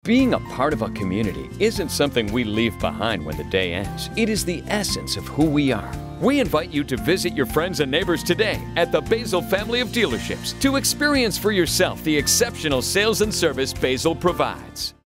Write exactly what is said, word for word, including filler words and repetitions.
Being a part of a community isn't something we leave behind when the day ends. It is the essence of who we are. We invite you to visit your friends and neighbors today at the Basil family of dealerships to experience for yourself the exceptional sales and service Basil provides.